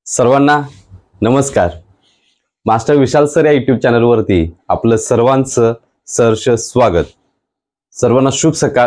सर्वांना नमस्कार। Master Vishal sir या यूट्यूब चॅनलवरती आपलं सर्वांचं सहर्ष स्वागत। सर्वांना शुभ सकाळ।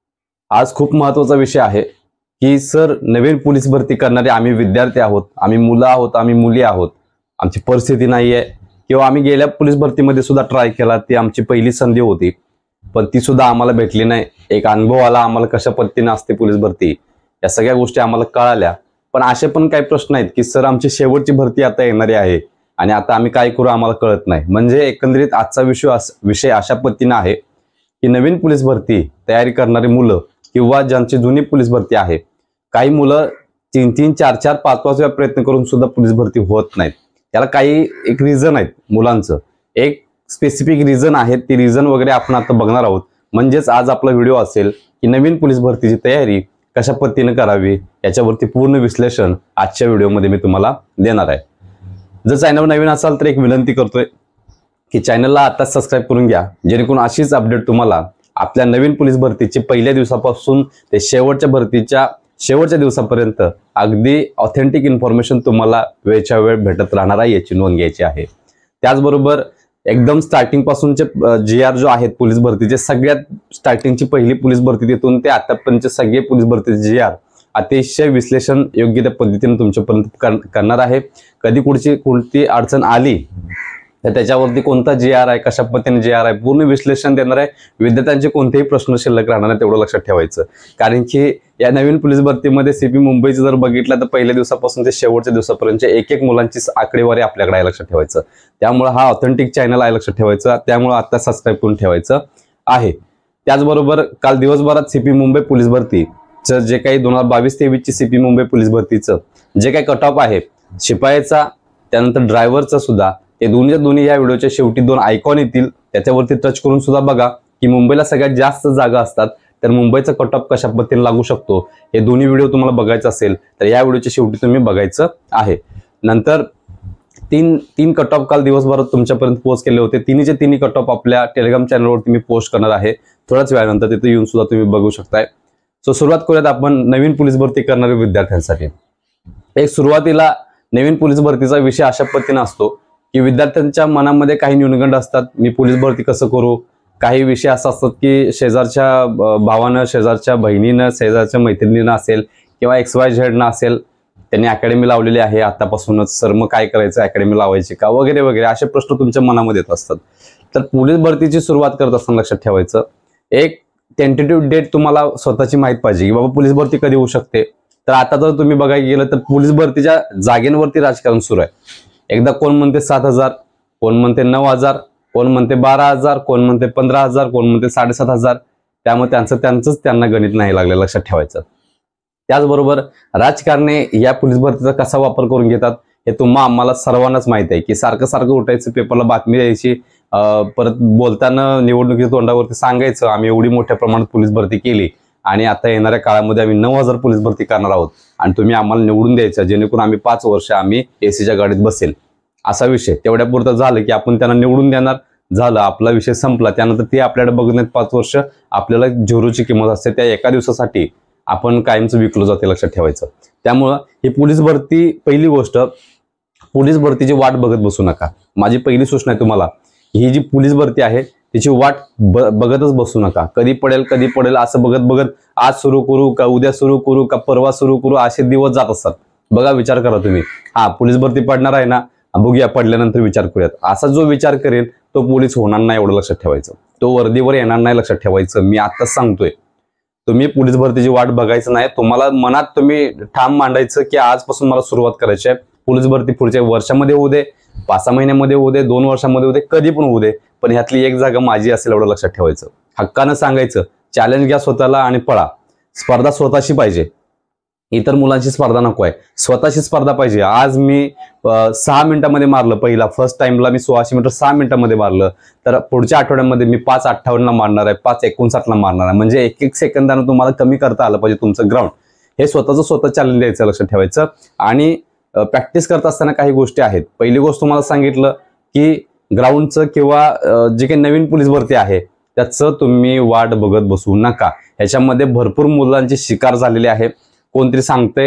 आज खूप महत्त्वाचा विषय आहे की सर नवीन पोलीस भरती करणारे आम्ही विद्यार्थी आहोत, आम्ही मुलं आहोत, आम्ही मुली आहोत, आमची परिस्थिती नाही आहे किंवा आम्ही गेल्या पोलीस भरतीमध्ये सुद्धा ट्राय केला, ती आमची पहिली संधी होती पण ती सुद्धा आम्हाला भेटली नाही। एक अनुभव आला आम्हाला कशा पद्धतीने असते पोलीस भरती, या सगळ्या गोष्टी आम्हाला कळाल्या। पण असे पण काही प्रश्न आहेत की सर आमची शेवटची भरती आता येणारी आहे आणि आता आम्ही काय करू आम्हाला कळत नाही। म्हणजे एकंदरीत आजचा विषय अशा पद्धतीने आहे की नवीन पोलीस भरती तयारी करणारी मुलं किंवा ज्यांची जुनी पोलीस भरती आहे, काही मुलं 3-3, 4-4, 5-5 वेळा प्रयत्न करून सुद्धा पोलीस भरती होत नाहीत। त्याला काही एक रिझन आहेत मुलांचं, एक स्पेसिफिक रिझन आहे, ती रिझन वगैरे आपण आता बघणार आहोत। म्हणजेच आज आपला व्हिडिओ असेल की नवीन पोलीस भरतीची तयारी कशा पद्धतीने करावी याच्यावरती पूर्ण विश्लेषण आजच्या व्हिडिओमध्ये मी तुम्हाला देणार आहे। जर चॅनल नवीन असाल तर एक विनंती करतोय की चॅनलला आता सबस्क्राइब करून घ्या, जेणेकरून अशीच अपडेट तुम्हाला आपल्या नवीन पोलीस भरतीची पहिल्या दिवसापासून ते शेवटच्या भरतीच्या शेवटच्या दिवसापर्यंत अगदी ऑथेंटिक इन्फॉर्मेशन तुम्हाला वेळच्या वेळ भेटत राहणार आहे, याची नोंद घ्यायची आहे। त्याचबरोबर एकदम स्टार्टिंग पासूनचे GR जो आहेत पोलीस भरतीचे, सगळ्यात स्टार्टिंगची पहिली पोलीस भरती तिथून ते आतापर्यंतचे सगळे पोलीस भरतीचे GR अतिशय विश्लेषण योग्य त्या पद्धतीने तुमच्यापर्यंत करणार आहे। कधी कोणती अडचण आली तर त्याच्यावरती कोणता GR आहे, कशा पद्धतीने GR आहे, पूर्ण विश्लेषण देणार आहे। विद्यार्थ्यांचे कोणतेही प्रश्न शिल्लक राहणार नाही, तेवढं लक्षात ठेवायचं। कारण की या नवीन पोलीस भरतीमध्ये CP मुंबईचं जर बघितलं तर पहिल्या दिवसापासून ते शेवटच्या दिवसापर्यंत एक मुलांची आकडेवारी आपल्याकडे आहे, लक्षात ठेवायचं। त्यामुळे हा ऑथेंटिक चॅनल आहे, लक्षात ठेवायचं। त्यामुळे आता सबस्क्राइब करून ठेवायचं आहे। त्याचबरोबर काल दिवसभरात CP मुंबई पोलीस भरतीचं जे काही 2022-23ची CP मुंबई पोलीस भरतीचं जे काही कट ऑफ आहे शिपायाचा, त्यानंतर ड्रायव्हरचा सुद्धा, हे दोन्ही या व्हिडिओच्या शेवटी 2 आयकॉन येतील, त्याच्यावरती टच करून सुद्धा बघा की मुंबईला सगळ्यात जास्त जागा असतात तर मुंबईचा कट ऑफ कशा पद्धतीने लागू शकतो, हे दोन्ही व्हिडिओ तुम्हाला बघायचं असेल तर या व्हिडिओच्या शेवटी तुम्ही बघायचं आहे। नंतर तीन कट ऑफ काल दिवसभरात तुमच्यापर्यंत पोस्ट केले होते, तिन्ही कट ऑफ आपल्या टेलिग्राम चॅनलवरती मी पोस्ट करणार आहे थोड्याच वेळानंतर, तिथे येऊन सुद्धा तुम्ही बघू शकताय। सो सुरुवात करूयात आपण नवीन पोलीस भरती करणाऱ्या विद्यार्थ्यांसाठी। एक सुरुवातीला नवीन पोलीस भरतीचा विषय अशा पद्धतीने असतो की विद्यार्थ्यांच्या मनामध्ये काही न्यूनगंड असतात, मी पोलीस भरती कसं करू। काही विषय असा असतात की शेजारच्या भावानं, शेजारच्या बहिणीनं, शेजारच्या मैत्रिणीनं असेल किंवा XYZ ना असेल, त्यांनी अकॅडमी लावलेली आहे आतापासूनच, सर मग काय करायचं, अकॅडमी लावायची का वगैरे वगैरे असे प्रश्न तुमच्या मनामध्ये येत असतात। तर पोलीस भरतीची सुरुवात करत असताना लक्षात ठेवायचं, एक टेंटेटिव्ह डेट तुम्हाला स्वतःची माहित पाहिजे की बाबा पोलीस भरती कधी होऊ शकते। तर आता जर तुम्ही बघायला गेलं तर पोलीस भरतीच्या जागेंवरती राजकारण सुरू आहे। एकदा कोण म्हणते 7,000, कोण म्हणते 9,000, कोण म्हणते 12,000, कोण म्हणते 15,000, कोण म्हणते 7,500। त्यामुळे त्यांना गणित नाही लागले, लक्षात ठेवायचं। त्याचबरोबर राजकारणे या पोलीस भरतीचा कसा वापर करून घेतात हे आम्हाला सर्वांनाच माहित आहे की सारखं उठायचं, पेपरला बातमी द्यायची, परत बोलताना निवडणुकीच्या तोंडावरती सांगायचं आम्ही एवढी मोठ्या प्रमाणात पोलीस भरती केली आणि आता येणाऱ्या काळामध्ये आम्ही 9,000 पोलीस भरती करणार आहोत आणि तुम्ही आम्हाला निवडून द्यायचं, जेणेकरून आम्ही 5 वर्ष आम्ही AC गाडीत बसेल, असा विषय। तेवढ्या पुरतं झालं की आपण त्यांना निवडून देणार, झालं आपला विषय संपला। त्यानंतर ते आपल्याकडे बघण्यात 5 वर्ष आपल्याला झिरोची किंमत असते, त्या एका दिवसासाठी आपण कायमचं विकलो जाते, लक्षात ठेवायचं। त्यामुळं ही पोलीस भरती, पहिली गोष्ट पोलीस भरतीची वाट बघत बसू नका। माझी पहिली सूचना आहे तुम्हाला, ही जी पोलीस भरती आहे तिची वाट बघतच बसू नका। कधी पडेल असं बघत आज सुरू करू का, उद्या सुरू करू का, परवा सुरू करू, असे दिवस जात असतात। बघा, विचार करा तुम्ही, हा पोलीस भरती पडणार आहे ना, बघूया पडल्यानंतर विचार करूयात, असा जो विचार करेल तो पोलीस होणार नाही, एवढं लक्षात ठेवायचं। तो वर्दीवर येणार नाही, लक्षात ठेवायचं। मी आताच सांगतोय, तुम्ही पोलीस भरतीची वाट बघायचं नाही। तुम्हाला मनात तुम्ही ठाम मांडायचं की आजपासून मला सुरुवात करायची आहे। पोलीस भरती पुढच्या वर्षामध्ये होऊ दे, 5-6 महिन्यामध्ये होऊ दे, 2 वर्षामध्ये होऊ दे, कधी पण होऊ दे, पण ह्यातली एक जागा माझी असेल, एवढं लक्षात ठेवायचं। हक्कानं सांगायचं, चॅलेंज घ्या स्वतःला आणि पळा। स्पर्धा स्वतःशी पाहिजे, इतर मुलांची स्पर्धा नको आहे, स्वतःची स्पर्धा पाहिजे। आज मी 6 मिनिटांमध्ये मारलं, पहिला फर्स्ट टाइमला मी 1600 मीटर 6 मिनिटांमध्ये मारलं, तर पुढच्या आठवड्यामध्ये मी 5:58 ला मारणार आहे, 5:59 ला मारणार आहे। म्हणजे 1 सेकंदानं तुम्हाला कमी करता आलं पाहिजे तुमचं ग्राउंड। हे स्वतः चॅलेंज द्यायचं, लक्षात ठेवायचं। आणि प्रॅक्टिस करत असताना काही गोष्टी आहेत। पहिली गोष्ट तुम्हाला सांगितलं की ग्राउंडचं किंवा जे काही नवीन पोलीस भरती आहे त्याचं तुम्ही वाट बघत बसू नका। ह्याच्यामध्ये भरपूर मुलांची शिकार झालेली आहे। कोणतरी सांगते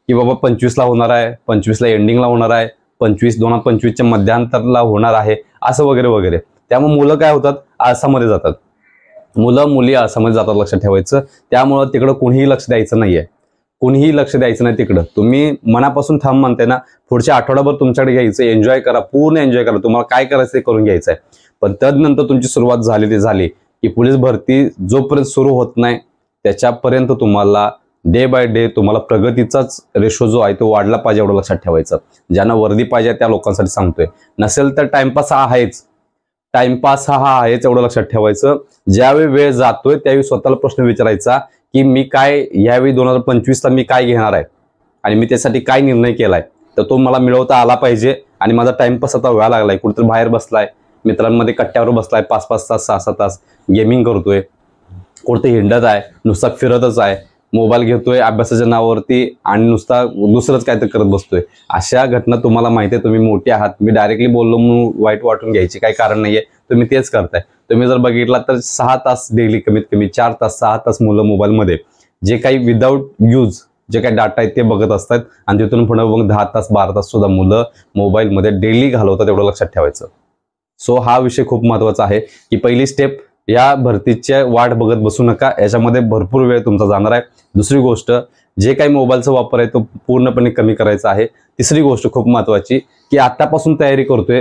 की बाबा 25ला होणार आहे, 25ला एंडिंगला होणार आहे, 2025च्या मध्यांतरला होणार आहे, असं वगैरे वगैरे. त्यामुळे मुलं काय होतात, आळसामध्ये जातात. मुलं मुली आळसामध्ये जातात, लक्षात ठेवायचं. त्यामुळं तिकडं कोणीही लक्ष द्यायचं नाहीये, कोणीही लक्ष द्यायचं नाही तिकडं. तुम्ही मनापासून थांब म्हणते ना, पुढच्या आठवडाभर तुमच्याकडे घ्यायचं, एन्जॉय करा, पूर्ण एन्जॉय करा. तुम्हाला काय करायचं ते करून घ्यायचं आहे. पण तदनंतर तुमची सुरुवात झाली की पोलीस भरती जोपर्यंत सुरू होत नाही त्याच्यापर्यंत तुम्हाला डे बाय डे तुम्हाला प्रगतीचाच रेशो जो आहे तो वाढला पाहिजे, एवढं लक्षात ठेवायचं. ज्यांना वर्दी पाहिजे त्या लोकांसाठी सांगतोय. नसेल तर टाइमपास हा आहेच, टाइमपास हा आहेच, एवढं लक्षात ठेवायचं. ज्यावेळी वेळ जातोय त्यावेळी स्वतःला प्रश्न विचारायचा की मी काय यावेळी 2025ला मी काय घेणार आहे आणि मी त्यासाठी काय निर्णय केलाय, तर तो मला मिळवता आला पाहिजे. आणि माझा टाइमपास आता व्हायला लागलाय, कुठेतरी बाहेर बसलाय, मित्रांमध्ये कट्ट्यावर बसलाय, 5-5 तास 6-6 तास गेमिंग करतोय, कुठे हिंडत आहे, नुसता फिरतच आहे, मोबाईल घेतोय अभ्यासाच्या नावावरती आणि नुसता दुसरंच काय तर करत बसतोय. अशा घटना तुम्हाला माहिती आहे, तुम्ही मोठे आहात, मी डायरेक्टली बोललो म्हणून वाईट वाटून घ्यायची काही कारण नाहीये. तुम्ही तेच करताय. तुम्ही जर बघितला तर 6 तास डेली, कमीत कमी 4 तास 6 तास मुलं मोबाईलमध्ये जे काही विदाऊट यूज जे काही डाटा आहे ते बघत असतात आणि तिथून पुढे मग 10 तास 12 तास सुद्धा मुलं मोबाईलमध्ये डेली घालवतात, एवढं लक्षात ठेवायचं. सो हा विषय खूप महत्वाचा आहे की पहिली स्टेप, या भरतीच्या वाट बघत बसू नका, याच्यामध्ये भरपूर वेळ तुमचा जाणार आहे. दुसरी गोष्ट, जे काही मोबाईलचा वापर आहे तो पूर्णपणे कमी करायचा आहे. तिसरी गोष्ट खूप महत्वाची की आतापासून तयारी करतोय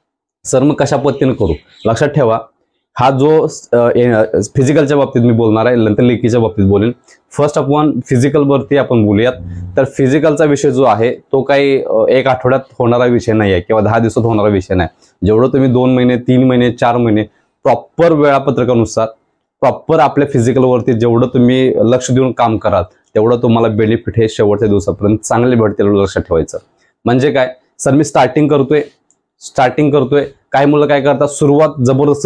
सर, मग कशा पद्धतीने करू. लक्षात ठेवा, हा जो फिजिकलच्या बाबतीत मी बोलणार आहे, नंतर लेखीच्या बाबतीत बोलेन. फर्स्ट आपण फिजिकल वरती आपण बोलूयात. तर फिजिकलचा विषय जो आहे तो काही 1 आठवड्यात होणारा विषय नाही आहे किंवा 10 दिवसात होणारा विषय नाही. जेवढं तुम्ही 2 महिने 3 महिने 4 महिने प्रॉपर वेळापत्रकानुसार प्रॉपर आपल्या फिजिकलवरती जेवढं तुम्ही लक्ष देऊन काम कराल तेवढं तुम्हाला बेनिफिट हे शेवटच्या दिवसापर्यंत चांगले भेटतील, लक्षात ठेवायचं. म्हणजे काय सर, मी स्टार्टिंग करतोय. काही मुलं काय करतात, सुरुवात जबरदस्त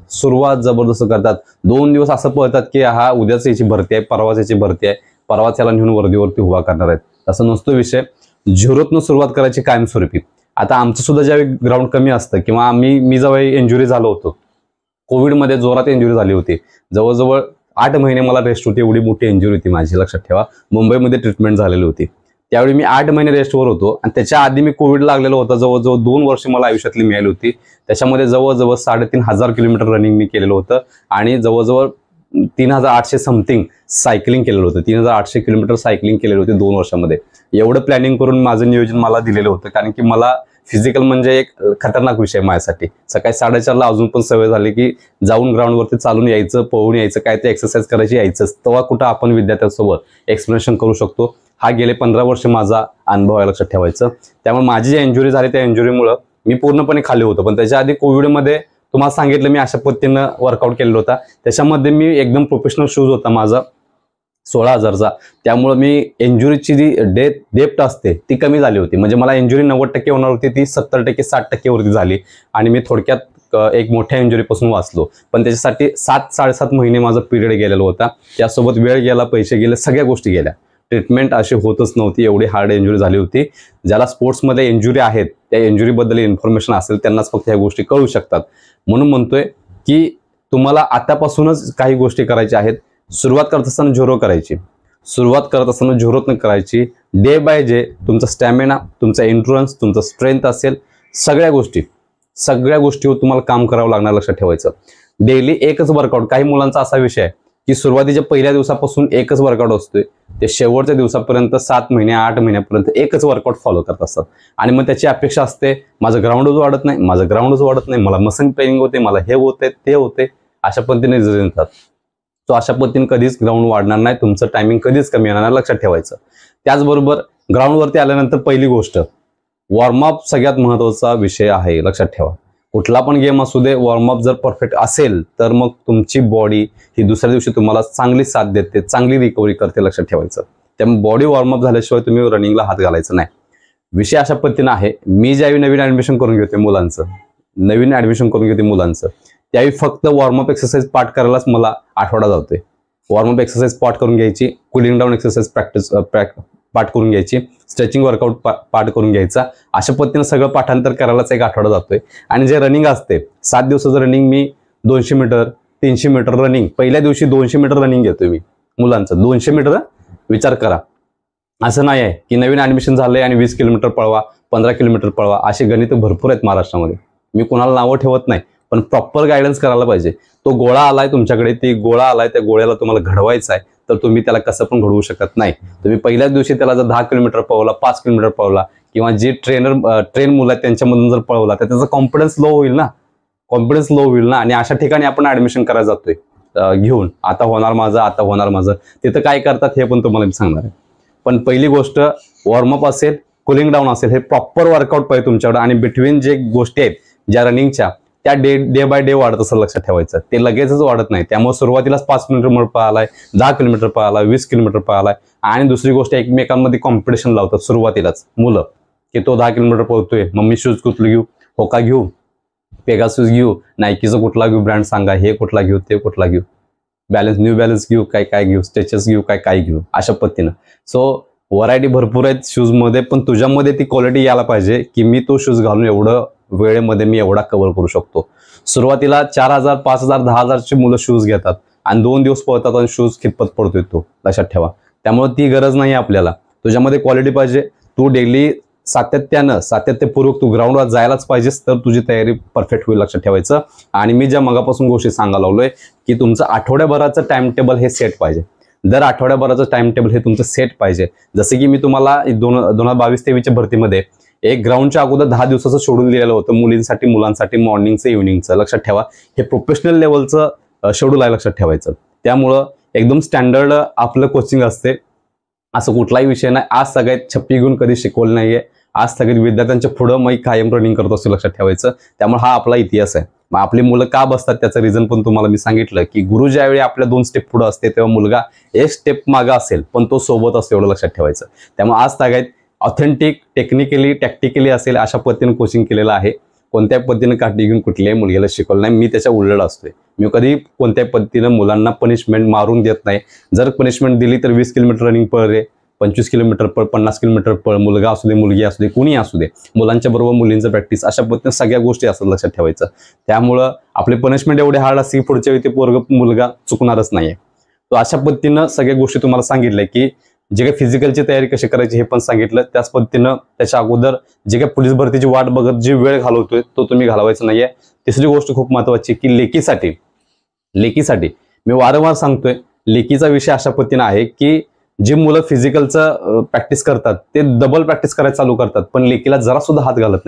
करतात. 2 दिवस असं पळतात की हा उद्याच याची भरती आहे, परवाच याची भरती आहे, परवाच याला नेऊन वर्दीवरती उभा करणार आहेत. असं नसतो विषय. झिरोतनं सुरुवात करायची कायमस्वरूपी. आता आमचं सुद्धा ज्यावेळी ग्राउंड कमी असतं किंवा मी जेव्हा इंजुरी झालो होतो, कोविडमध्ये जोरात इंजुरी झाली होती, जवळजवळ 8 महिने मला रेस्ट होती, एवढी मोठी इंजुरी होती माझी, लक्षात ठेवा. मुंबईमध्ये ट्रीटमेंट झालेली होती. त्यावेळी मी 8 महिने रेस्टवर होतो आणि त्याच्या आधी मी कोविड लागलेलो होता. जवळजवळ 2 वर्ष मला आयुष्यातली मिळाली होती. त्याच्यामध्ये जवळजवळ 3,500 किलोमीटर रनिंग मी केलेलं होतं आणि जवळजवळ 3,800 समथिंग सायकलिंग केलेलं होतं. 3,800 किलोमीटर सायकलिंग केलेली होती 2 वर्षामध्ये. एवढं प्लॅनिंग करून माझं नियोजन मला दिलेलं होतं, कारण की मला फिजिकल म्हणजे एक खतरनाक विषय माझ्यासाठी. सकाळी 4:30ला अजून पण सवय झाली की जाऊन ग्राउंडवरती चालून यायचं, पळून यायचं, काय ते एक्सरसाइज करायची यायचं. तेव्हा कुठं आपण विद्यार्थ्यांसोबत एक्सप्लेनेशन करू शकतो. हा गेले 15 वर्ष माझा अनुभव आहे, लक्षात ठेवायचं. त्यामुळे माझी जी इंजुरी झाली त्या इंजुरीमुळं मी पूर्णपणे खाली होतो. पण त्याच्या आधी कोविडमध्ये तुम्हाला सांगितलं मी अशा पद्धतीनं वर्कआउट केलेला होता. त्याच्यामध्ये मी एकदम प्रोफेशनल शूज होता माझा 16,000चा. त्यामुळे मी इंजुरीची जी डेप्थ असते ती कमी झाली होती. म्हणजे मला इंजुरी 90% होणार होती, ती 70% 60% वरती झाली आणि मी थोडक्यात एक मोठ्या इंजुरीपासून वाचलो. पण त्याच्यासाठी 7-7.5 महिने माझा पिरियड गेलेला होता. त्यासोबत वेळ गेला, पैसे गेले, सगळ्या गोष्टी गेल्या. ट्रीटमेंट अशी होतच नव्हती, एवढी हार्ड इंजुरी झाली होती. ज्याला स्पोर्ट्समध्ये इंजुरी आहेत त्या इंजुरीबद्दल इन्फॉर्मेशन असेल त्यांनाच फक्त ह्या गोष्टी कळू शकतात. म्हणून म्हणतोय की तुम्हाला आतापासूनच काही गोष्टी करायच्या आहेत. सुरुवात करत असताना झोरोत न करायची. डे बाय डे तुमचा स्टॅमिना, तुमचा एंड्युरन्स, तुमचा स्ट्रेंथ असेल, सगळ्या गोष्टीवर तुम्हाला काम करावं लागणार, लक्षात ठेवायचं. डेली एकच वर्कआउट. काही मुलांचा असा विषय आहे की सुरुवातीच्या पहिल्या दिवसापासून एकच वर्कआउट असतोय, ते शेवटच्या दिवसापर्यंत 7 महिने 8 महिन्यापर्यंत एकच वर्कआउट फॉलो करत असतात. आणि मग त्याची अपेक्षा असते माझं ग्राउंडच वाढत नाही, मला मसल पेनिंग होते, मला हे होते ते होते, अशा पद्धतीने येतात. तो अशा पद्धतीने कधीच ग्राउंड वाढणार नाही, तुमचं टायमिंग कधीच कमी येणार नाही, लक्षात ठेवायचं. त्याचबरोबर ग्राउंडवरती आल्यानंतर पहिली गोष्ट वॉर्मअप सगळ्यात महत्त्वाचा विषय आहे, लक्षात ठेवा. कुठला पण गेम असू दे, वॉर्मअप जर परफेक्ट असेल तर मग तुमची बॉडी ही दुसऱ्या दिवशी तुम्हाला चांगली साथ देते, चांगली रिकव्हरी करते, लक्षात ठेवायचं. त्यामुळे बॉडी वॉर्मअप झाल्याशिवाय तुम्ही रनिंगला हात घालायचं नाही. विषय अशा पद्धतीने आहे, मी ज्यावेळी नवीन ऍडमिशन करून घेते मुलांचं त्यावेळी फक्त वॉर्मअप एक्सरसाइज पाठ करायलाच मला आठवडा जातोय. वॉर्मअप एक्सरसाइज पाठ करून घ्यायची, कुलिंग डाऊन एक्सरसाइज पाठ करून घ्यायची, स्ट्रेचिंग वर्कआउट पाठ करून घ्यायचा. अशा पद्धतीने सगळं पाठांतर करायलाच 1 आठवडा जातोय. आणि जे रनिंग असते 7 दिवसाचं रनिंग, मी 200 मीटर 300 मीटर रनिंग, पहिल्या दिवशी 200 मीटर रनिंग घेतोय मी मुलांचं. 200 मीटर विचार करा, असं नाही आहे की नवीन ऍडमिशन झालंय आणि 20 किलोमीटर पळवा, 15 किलोमीटर पळवा, असे गणित भरपूर आहेत महाराष्ट्रामध्ये. मी कोणाला नावं ठेवत नाही, पण प्रॉपर गायडन्स करायला पाहिजे. तो गोळा आलाय तुमच्याकडे, ती गोळा आलाय, त्या गोळ्याला तुम्हाला घडवायचा आहे, तर तुम्ही त्याला कसं पण घडवू शकत नाही. तुम्ही पहिल्याच दिवशी त्याला जर 10 किलोमीटर पळवला, 5 किलोमीटर पळवला, किंवा जे ट्रेन मुलं आहेत त्यांच्यामधून जर पळवला, तर त्याचा कॉन्फिडन्स लो होईल ना, आणि अशा ठिकाणी आपण ऍडमिशन करायला जातोय घेऊन, आता होणार माझं. तिथं काय करतात हे पण तुम्हाला मी सांगणार आहे. पण पहिली गोष्ट, वॉर्मअप असेल, कुलिंग डाऊन असेल, हे प्रॉपर वर्कआउट पाहिजे तुमच्याकडे. आणि बिटवीन जे गोष्टी आहेत ज्या रनिंगच्या, त्या डे बाय डे वाढत असं लक्षात ठेवायचं. ते लगेचच वाढत नाही. त्यामुळे सुरुवातीलाच 5 किलोमीटर पळालाय, 10 किलोमीटर पळालाय, 20 किलोमीटर पळालाय. आणि दुसरी गोष्ट, एकमेकांमध्ये कॉम्पिटिशन लावतात सुरुवातीलाच मुलं, की तो 10 किलोमीटर पळतोय, मग मी शूज कुठलं घेऊ, होका घेऊ, पेगासूस घेऊ, नायकीचा कुठला घेऊ ब्रँड सांगा, हे कुठला घेऊ, ते कुठला घेऊ, न्यू बॅलन्स घेऊ, काय घेऊ, स्टेचेस घेऊ, काय घेऊ, अशा पद्धतीनं. सो व्हरायटी भरपूर आहेत शूजमध्ये, पण तुझ्यामध्ये ती क्वालिटी यायला पाहिजे की मी तो शूज घालून एवढं वेळेमध्ये मी एवढा कव्हर करू शकतो. सुरुवातीला 4,000, 5,000, 10,000ची मुलं शूज घेतात आणि 2 दिवस पळतात आणि शूज कितपत पडतोय तो लक्षात ठेवा. त्यामुळे ती गरज नाही आपल्याला. तुझ्यामध्ये क्वालिटी पाहिजे. तू डेली सातत्यपूर्वक तू ग्राउंडवर जायलाच पाहिजेस, तर तुझी तयारी परफेक्ट होईल, लक्षात ठेवायचं. आणि मी ज्या मगापासून गोष्टी सांगायला लागलोय की तुमचं आठवड्याभराचं टाइम टेबल हे सेट पाहिजे. दर आठवड्याभराचं टाइम टेबल हे तुमचं सेट पाहिजे. जसं की मी तुम्हाला 2022-23च्या भरतीमध्ये एक ग्राउंडच्या अगोदर 10 दिवसाचं शेड्यूल दिलेलं होतं मुलींसाठी, मुलांसाठी, मॉर्निंगचं, इव्हिनिंगचं. लक्षात ठेवा, हे प्रोफेशनल लेवलचं शेड्यूल आहे, लक्षात ठेवायचं. त्यामुळं एकदम स्टँडर्ड आपलं कोचिंग असते, असं कुठलाही विषय नाही. आज सगळ्यात छप्पी घेऊन कधी शिकवलं नाहीये. आज सगळ्यात विद्यार्थ्यांच्या पुढं मी कायम रनिंग करत असतो, लक्षात ठेवायचं. त्यामुळे हा आपला इतिहास आहे. मग आपली मुलं का बसतात त्याचं रिझन पण तुम्हाला मी सांगितलं, की गुरु ज्यावेळी आपल्या 2 स्टेप पुढे असते, तेव्हा मुलगा 1 स्टेप मागं असेल, पण तो सोबत असतो, एवढं लक्षात ठेवायचं. त्यामुळे आज सगळ्यात ऑथेंटिक, टेक्निकली, टॅक्टिकली असेल अशा पद्धतीने कोचिंग केलेलं आहे. कोणत्या पद्धतीने काठी घेऊन कुठल्याही मुलगीला शिकवलं नाही. मी त्याच्या उलट असतोय. मी कधी कोणत्याही पद्धतीनं मुलांना पनिशमेंट मारून देत नाही. जर पनिशमेंट दिली तर 20 किलोमीटर रनिंग पळ रे, 25 किलोमीटर पळ, 50 किलोमीटर पळ, मुलगा असू दे, मुलगी असू दे, कुणी असू दे, मुलांच्या बरोबर मुलींचं प्रॅक्टिस, अशा पद्धतीने सगळ्या गोष्टी असतात, लक्षात ठेवायचं. त्यामुळं आपले पनिशमेंट एवढे हार्ड असते की पुढच्या वेळी ते मुलगा चुकणारच नाहीये. तो अशा पद्धतीनं सगळ्या गोष्टी तुम्हाला सांगितल्या, की जे काही फिजिकलची तयारी कशी करायची हे पण सांगितलं. त्याच पद्धतीनं त्याच्या अगोदर जे काही पोलीस भरतीची वाट बघत जे वेळ घालवतोय तो तुम्ही घालवायचा नाहीये. तिसरी गोष्ट खूप महत्वाची, की लेकीसाठी मी वारंवार सांगतोय, लेकीचा विषय अशा पद्धतीनं आहे की जी मुलं फिजिकलचं प्रॅक्टिस करतात ते डबल प्रॅक्टिस करायला चालू करतात, पण लेकीला जरा सुद्धा हात घालत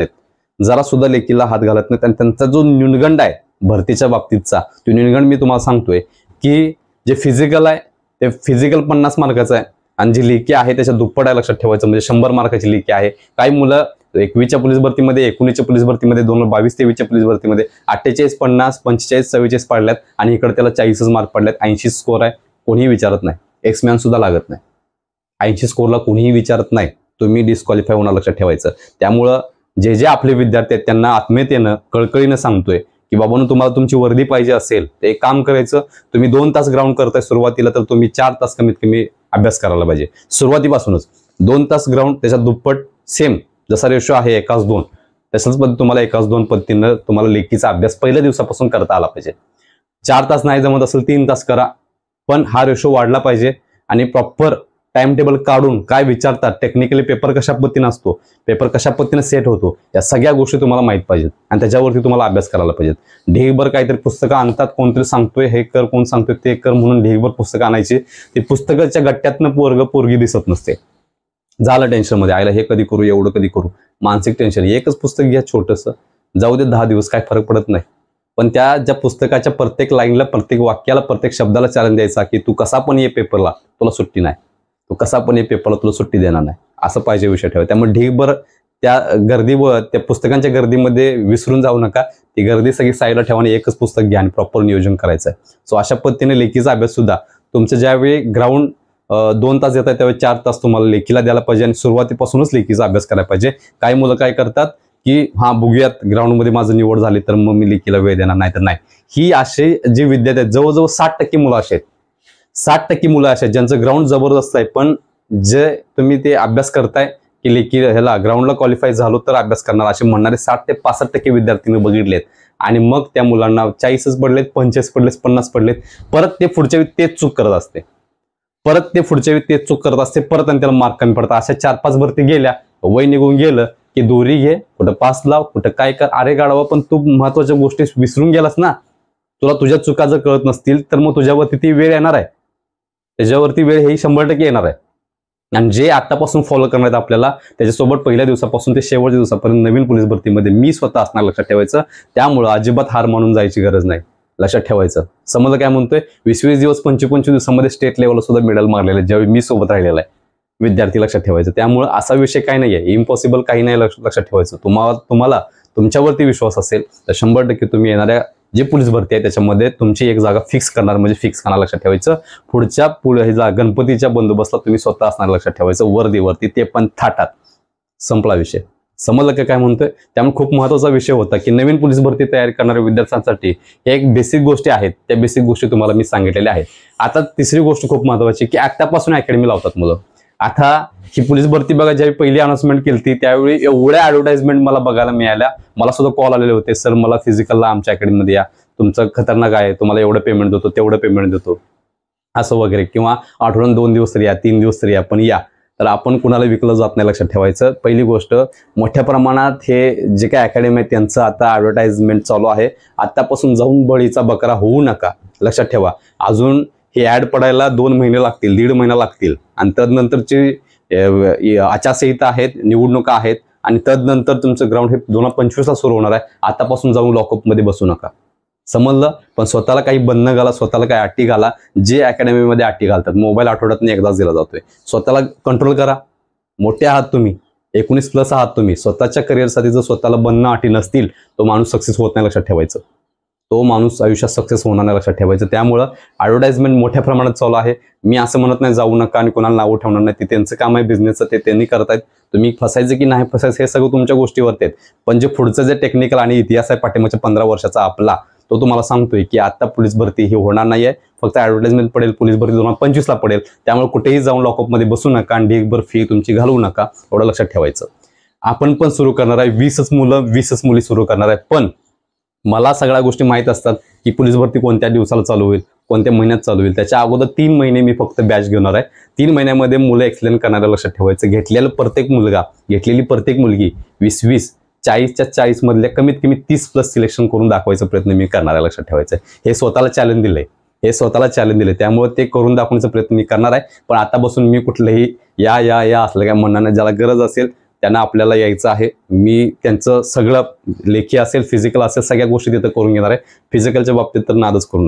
नाहीत. आणि त्यांचा जो न्यूनगंड आहे भरतीच्या बाबतीतचा, तो न्यूनगंड मी तुम्हाला सांगतोय की जे फिजिकल आहे ते फिजिकल 50 मार्काचं आहे आणि जी लेखी आहे त्याच्या दुप्पट आहे, लक्षात ठेवायचं. म्हणजे 100 मार्काची लेखी आहे. काही मुलं 21च्या पोलीस भरतीमध्ये, 19च्या पोलीस भरतीमध्ये, 2022-23च्या पोलीस भरतीमध्ये 48, 50, 45, 44 पडल्यात आणि इकडे त्याला 40 मार्क पडल्यात. 80 स्कोर आहे, कोणीही विचारत नाही. एक्समॅन सुद्धा लागत नाही. 80 स्कोरला कोणीही विचारत नाही, तुम्ही डिस्क्वालिफाय होणार, लक्षात ठेवायचं. त्यामुळं जे आपले विद्यार्थी आहेत त्यांना आत्मीयतेनं, कळकळीनं सांगतोय की बाबांनो, तुम्हाला तुमची वर्दी पाहिजे असेल तर एक काम करायचं, तुम्ही 2 तास ग्राउंड करताय सुरुवातीला, तर तुम्ही 4 तास कमीत कमी अभ्यास करायला पाहिजे सुरुवातीपासूनच. 2 तास ग्राउंड, त्याच्या दुप्पट सेम जसा रेशो आहे 1:2, तसंच पद्धती तुम्हाला 1:2 पद्धतीनं तुम्हाला लेखीचा अभ्यास पहिल्या दिवसापासून करता आला पाहिजे. 4 तास नाही जमत असेल 3 तास करा, पण हा रेशो वाढला पाहिजे. आणि प्रॉपर टाइम टेबल काढून काय विचारतात, टेक्निकली पेपर कशा पद्धतीने असतो, पेपर कशा पद्धतीने सेट होतो, या सगळ्या गोष्टी तुम्हाला माहित पाहिजेत आणि त्याच्यावरती तुम्हाला अभ्यास करायला पाहिजेत. ढेगभर काहीतरी पुस्तकं आणतात, कोणतरी सांगतोय हे कर, कोण सांगतोय ते कर म्हणून ढेगभर पुस्तकं आणायची. ते पुस्तकाच्या गट्ट्यातनं पोरगी दिसत नसते. झालं टेन्शन मध्ये, आईला हे कधी करू, एवढं कधी करू, मानसिक टेन्शन. एकच पुस्तक घ्या छोटंसं, जाऊ दे 10 दिवस, काय फरक पडत नाही. पण त्या ज्या पुस्तकाच्या प्रत्येक लाईनला, प्रत्येक वाक्याला, प्रत्येक शब्दाला चॅलेंज द्यायचा की तू कसा पण ये पेपरला, तुला सुट्टी नाही, तू कसा पण ये पेपरला, तुला सुट्टी देणार नाही, असं पाहिजे विषय ठेवा. त्यामुळे ढीगभर त्या गर्दीवर, त्या पुस्तकांच्या गर्दीमध्ये विसरून जाऊ नका. ती गर्दी सगळी साईडला ठेवा आणि एकच पुस्तक घ्या आणि प्रॉपर नियोजन करायचं आहे. सो अशा पद्धतीने लेखीचा अभ्यास सुद्धा तुमचं ज्यावेळी ग्राउंड 2 तास येतात त्यावेळी 4 तास तुम्हाला लेखीला द्यायला पाहिजे आणि सुरुवातीपासूनच लेखीचा अभ्यास करायला पाहिजे. काही मुलं काय करतात की हा बघूयात ग्राउंडमध्ये माझं निवड झाली तर मग मी लेखीला वेळ देणार, नाही तर नाही. ही असे जे विद्यार्थी आहेत, जवळजवळ 60% मुलं असे आहेत, 60% मुलं असे आहेत ज्यांचं ग्राउंड जबरदस्त आहे, पण जे तुम्ही ते अभ्यास करताय की लेखी ह्याला ग्राउंडला क्वालिफाय झालो तर अभ्यास करणार, असे म्हणणारे 60 ते 65% विद्यार्थी बघितलेत. आणि मग त्या मुलांना 40 पडलेत, 45 पडलेत, 50 पडलेत, परत ते पुढच्या वेळी तेच चूक करत असते. परत ते पुढच्या वेळी तेच चूक करत असते, परत आणि त्याला मार्क कमी पडतात. अशा 4-5 भरती गेल्या, वय निघून गेलं की दोरी घे, कुठं पास लाव, कुठं काय कर. अरे गाढवा, पण तू महत्वाच्या गोष्टी विसरून गेलास ना. तुला तुझ्या चुका जर कळत नसतील तर मग तुझ्यावरती ती वेळ येणार आहे, त्याच्यावरती वेळ ही 100% येणार आहे. आणि जे आतापासून फॉलो करण्यात आपल्याला, त्याच्यासोबत पहिल्या दिवसापासून ते शेवटच्या दिवसापर्यंत नवीन पोलीस भरतीमध्ये मी स्वतः असणार, लक्षात ठेवायचं. त्यामुळं अजिबात हार मानून जायची गरज नाही, लक्षात ठेवायचं. समजलं काय म्हणतोय? 20-20 दिवस 25-25 दिवसामध्ये स्टेट लेवलला सुद्धा मेडल मारलेलं आहे, ज्यावेळी मी सोबत राहिलेला आहे विद्यार्थी, लक्षात ठेवायचं. त्यामुळे असा विषय काही नाहीये, इम्पॉसिबल काही नाही, लक्षात ठेवायचं. तुम्हाला तुमच्यावरती विश्वास असेल तर 100% तुम्ही येणाऱ्या जे पोलीस भरती आहे त्याच्यामध्ये तुमची एक जागा फिक्स करणार, म्हणजे फिक्स करणार, लक्षात ठेवायचं. पुढच्या गणपतीच्या बंदोबस्ताला तुम्ही स्वतः असणार, लक्षात ठेवायचं. वर्दीवरती, ते पण थाटात. संपला विषय. समजलं का काय म्हणतोय? त्यामुळे खूप महत्वाचा विषय होता की नवीन पोलीस भरती तयार करणाऱ्या विद्यार्थ्यांसाठी हे एक बेसिक गोष्टी आहेत, त्या बेसिक गोष्टी तुम्हाला मी सांगितलेल्या आहेत. आता तिसरी गोष्ट खूप महत्वाची की आतापासून अकॅडमी लावतात मुलं. आता ही पोलीस भरती बघा, ज्यावेळी पहिली अनाउन्समेंट केली त्यावेळी एवढ्या ऍडव्हर्टाइजमेंट मला बघायला मिळाल्या. मला सुद्धा कॉल आलेले होते, सर मला फिजिकलला आमच्या अकॅडमीमध्ये या, तुमचं खतरनाक आहे, तुम्हाला एवढं पेमेंट देतो, तेवढं पेमेंट देतो, असं वगैरे. किंवा आठवड्यात 2 दिवस तरी या, 3 दिवस तरी या, पण या. तर आपण कुणाला विकलं जात नाही, लक्षात ठेवायचं. पहिली गोष्ट, मोठ्या प्रमाणात हे जे काही अकॅडमी आहे त्यांचं आता ऍडव्हर्टाइजमेंट चालू आहे. आतापासून जाऊन बळीचा बकरा होऊ नका, लक्षात ठेवा. अजून हे ऍड पडायला 2 महिने लागतील, 1.5 महिना लागतील. आणि तदनंतरची आचारसंहिता आहेत, निवडणुका आहेत, आणि तदनंतर तुमचं ग्राउंड हे 2025ला सुरू होणार आहे. आतापासून जाऊन लॉकअपमध्ये बसू नका, समजलं. पण स्वतःला काही बंधनं घाला, स्वतःला काही अटी घाला, जे अकॅडमीमध्ये अटी घालतात. मोबाईल आठवड्यातून एकदाच दिला जातोय, स्वतःला कंट्रोल करा. मोठे आहात तुम्ही, 19+ आहात तुम्ही. स्वतःच्या करिअरसाठी जर स्वतःला बंधनं अटी नसतील तो माणूस सक्सेस होत नाही, लक्षात ठेवायचं. तो माणूस आयुष्यात सक्सेस होणार नाही, लक्षात ठेवायचं. त्यामुळं ऍडव्हर्टाइजमेंट मोठ्या प्रमाणात चालू आहे. मी असं म्हणत नाही जाऊ नका आणि कोणाला नावं ठेवणार नाही, ते त्यांचं काम आहे, बिझनेसचं, ते त्यांनी करतायत. तुम्ही फसायचं की नाही फसायचं हे सगळं तुमच्या गोष्टीवरती आहेत. पण जे पुढचं जे टेक्निकल आणि इतिहास आहे पाठिंबाच्या 15 वर्षाचा आपला, तो तुम्हाला सांगतोय की आता पोलीस भरती ही होणार नाहीये. फक्त ऍडव्हर्टाइजमेंट पडेल, पोलीस भरती 2025ला पडेल. त्यामुळे कुठेही जाऊन लॉकअपमध्ये बसू नका आणि ढीगभर फी तुमची घालवू नका, एवढं लक्षात ठेवायचं. आपण पण सुरू करणार आहे, 20च मुलं 20च मुली सुरू करणार आहे. पण मला सगळ्या गोष्टी माहीत असतात की पोलीस भरती कोणत्या दिवसाला चालू होईल, कोणत्या महिन्यात चालू होईल. त्याच्या अगोदर 3 महिने मी फक्त बॅच घेणार आहे. 3 महिन्यामध्ये मुलं एक्सप्लेन करणाऱ्या, लक्षात ठेवायचं. घेतलेलं प्रत्येक मुलगा, घेतलेली प्रत्येक मुलगी 20-20, 40च्या 40 मधल्या कमीत कमी 30+ सिलेक्शन करून दाखवायचा प्रयत्न मी करणार आहे, लक्षात ठेवायचं. हे स्वतःला चॅलेंज दिलंय, त्यामुळे ते करून दाखवण्याचा प्रयत्न मी करणार आहे. पण आता बसून मी कुठलंही या असलं काय म्हणणार नाही. ज्याला गरज असेल त्यांना आपल्याला यायचं आहे. मी त्यांचं सगळं लेखी असेल, फिजिकल असेल, सगळ्या गोष्टी तिथं करून घेणार आहे. फिजिकलच्या बाबतीत तर नादच करू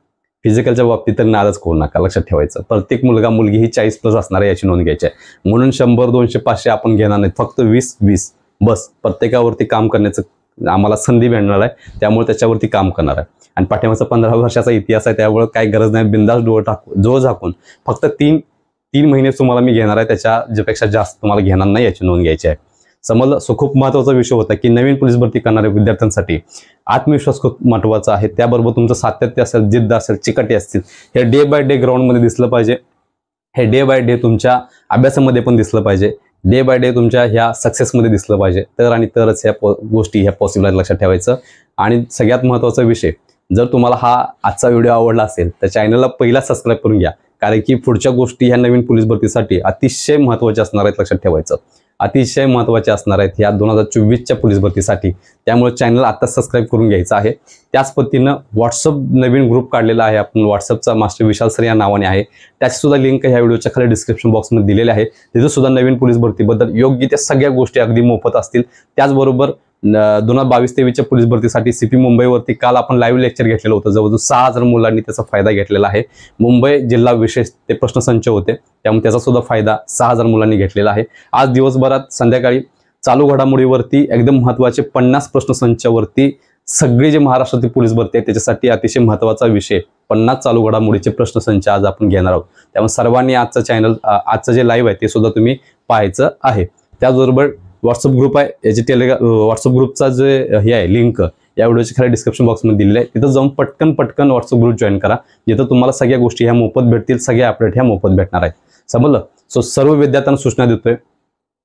नका, लक्षात ठेवायचं. प्रत्येक मुलगा मुलगी ही 40+ असणार आहे, याची नोंद घ्यायची आहे. म्हणून 100, 200, 500 आपण घेणार नाही, फक्त 20-20 बस. प्रत्येकावरती काम करण्याचं आम्हाला संधी मिळणार आहे, त्यामुळे त्याच्यावरती काम करणार आहे. आणि पाठिंबाचा 15 वर्षाचा इतिहास आहे, त्यामुळे काही गरज नाही, बिंदास डोळ झाकून फक्त 3 महिने तुम्हाला मी घेणार आहे. त्याच्यापेक्षा जास्त तुम्हाला घेणार नाही, याची नोंद घ्यायची आहे, समजलं. सो खूप महत्वाचा विषय होता की नवीन पोलीस भरती करणाऱ्या विद्यार्थ्यांसाठी आत्मविश्वास खूप महत्वाचा आहे. त्याबरोबर तुमचं सातत्य असेल, जिद्द असेल, चिकाटी असतील, हे डे बाय डे ग्राउंडमध्ये दिसलं पाहिजे. हे डे बाय डे तुमच्या अभ्यासामध्ये पण दिसलं पाहिजे. डे बाय डे तुमच्या ह्या सक्सेसमध्ये दिसलं पाहिजे. तरच ह्या गोष्टी ह्या पॉसिबल आहेत, लक्षात ठेवायचं. आणि सगळ्यात महत्वाचा विषय, जर तुम्हाला हा आजचा व्हिडिओ आवडला असेल तर चॅनलला पहिला सबस्क्राईब करून घ्या, कारण की पुढच्या गोष्टी ह्या नवीन पोलीस भरतीसाठी अतिशय महत्त्वाच्या असणार आहेत, लक्षात ठेवायचं. अतिशय महत्त्वाचे असणार आहेत ह्या 2024च्या पोलीस भरतीसाठी. त्यामुळे चॅनल आता सबस्क्राईब करून घ्यायचं आहे. त्याच पद्धतीनं व्हॉट्सअप नवीन ग्रुप काढलेला आहे आपण, व्हॉट्सअपचा मास्टर विशाल सर या नावाने आहे. त्याची सुद्धा लिंक ह्या व्हिडिओच्या खाली डिस्क्रिप्शन बॉक्समध्ये दिलेली आहे. तिथं सुद्धा नवीन पोलीस भरतीबद्दल योग्य त्या सगळ्या गोष्टी अगदी मोफत असतील. त्याचबरोबर 2022-23च्या पोलीस भरतीसाठी CP मुंबईवरती काल आपण लाईव्ह लेक्चर घेतलेलं होतं. जवळजवळ 6000 मुलांनी त्याचा फायदा घेतलेला आहे. मुंबई जिल्हा विशेष ते प्रश्नसंच होते, त्यामुळे त्याचा सुद्धा फायदा 6000 मुलांनी घेतलेला आहे. आज दिवसभरात संध्याकाळी चालू घडामोडीवरती एकदम महत्त्वाचे 50 प्रश्नसंचावरती सगळे जे महाराष्ट्रातील पोलीस भरती आहे त्याच्यासाठी अतिशय महत्त्वाचा विषय 50 चालू घडामोडीचे प्रश्नसंच आज आपण घेणार आहोत. त्यामुळे सर्वांनी आजचं जे लाईव्ह आहे ते सुद्धा तुम्ही पाहायचं आहे. त्याचबरोबर व्हॉट्सअप ग्रुप आहे, याची व्हॉट्सअप ग्रुपचा जे हे आहे लिंक या व्हिडिओच्या खाली डिस्क्रिप्शन बॉक्समध्ये दिलेलं आहे. तिथं जाऊन पटकन व्हॉट्सअप ग्रुप जॉईन करा, जिथं तुम्हाला सगळ्या गोष्टी ह्या मोफत भेटतील, सगळे अपडेट ह्या मोफत भेटणार आहेत, समजलं. सो सर्व विद्यार्थ्यांना सूचना देतोय,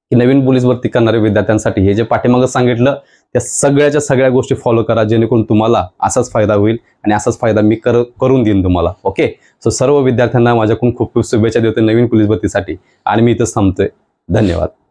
की नवीन पोलीस भरती करणाऱ्या विद्यार्थ्यांसाठी हे जे पाठीमागं सांगितलं त्या सगळ्याच्या सगळ्या गोष्टी फॉलो करा, जेणेकरून तुम्हाला असाच फायदा होईल आणि असाच फायदा मी करून देईन तुम्हाला. ओके, सो सर्व विद्यार्थ्यांना माझ्याकडून खूप खूप शुभेच्छा देतो नवीन पोलीस भरतीसाठी आणि मी इथंच थांबतोय. धन्यवाद.